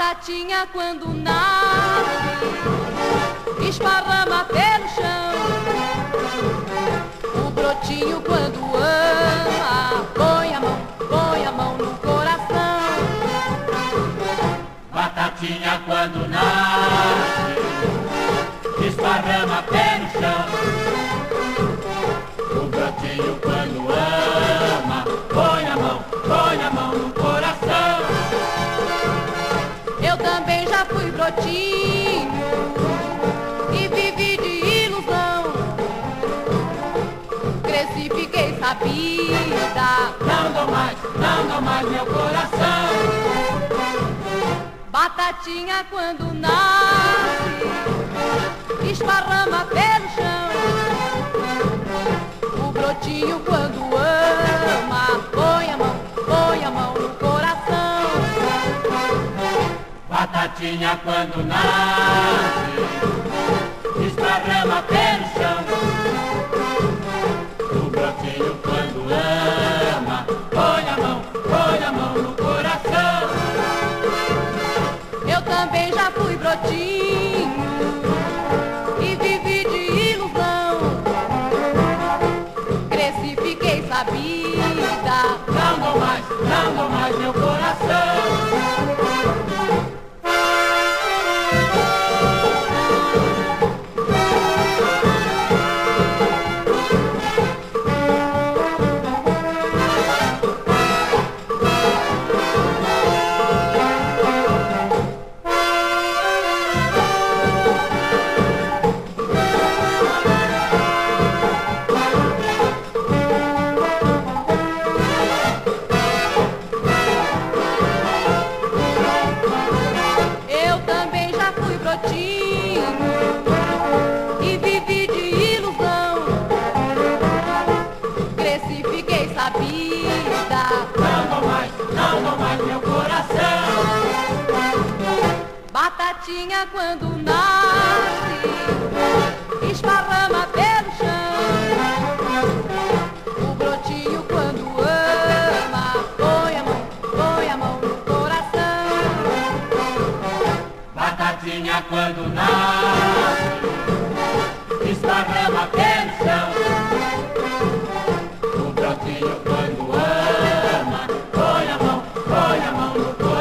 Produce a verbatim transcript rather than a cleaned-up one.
Batatinha quando nasce, esparrama pelo chão. O brotinho quando ama, põe a mão, põe a mão no coração. Batatinha quando nasce, esparrama pelo chão. O brotinho quando ama, põe a mão, põe a mão no coração. Eu também já fui brotinho e vivi de ilusão. Cresci, fiquei sabida, não dou mais, não dou mais meu coração. Batatinha quando nasce, esparrama pelo chão. O brotinho quando ama, põe a mão, põe a mão no coração. Batatinha quando nasce, esparrama pelo chão. O brotinho quando ama, põe a mão, põe a mão no coração. Eu também já fui brotinho e vivi de ilusão. Cresci, fiquei sabida, não dou mais, não dou mais meu coração. e vivi de ilusão. Cresci, fiquei sabida, não dou mais, não dou mais meu coração. Batatinha quando nasce, esparrama pelo chão. O brotinho quando ama, põe a mão, põe a mão no coração. Batatinha quando nasce, esparrama pelo chão. O brotinho quando ama, põe a mão, põe a mão no coração.